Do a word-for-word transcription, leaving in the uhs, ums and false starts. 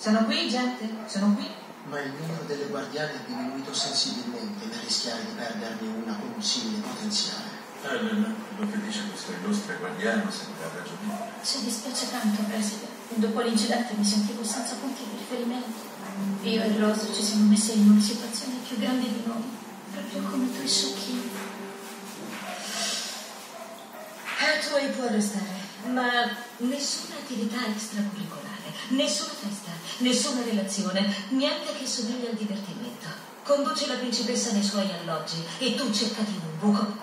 Sono qui, gente, sono qui. Ma il numero delle guardiane è diminuito sensibilmente per rischiare di perderne una con un simile potenziale. Ellen, quello che dice questo illustre guardiano sembra ragionevole. Ci dispiace tanto, Preside. Dopo l'incidente mi sentivo senza punti di riferimento. Io e Rose ci siamo messi in una situazione più grande di noi, proprio come due sciocchini. Hathaway può restare, ma nessuna attività extracurricolare, nessuna festa, nessuna relazione, niente che somiglia al divertimento. Conduci la principessa nei suoi alloggi e tu cercati un buco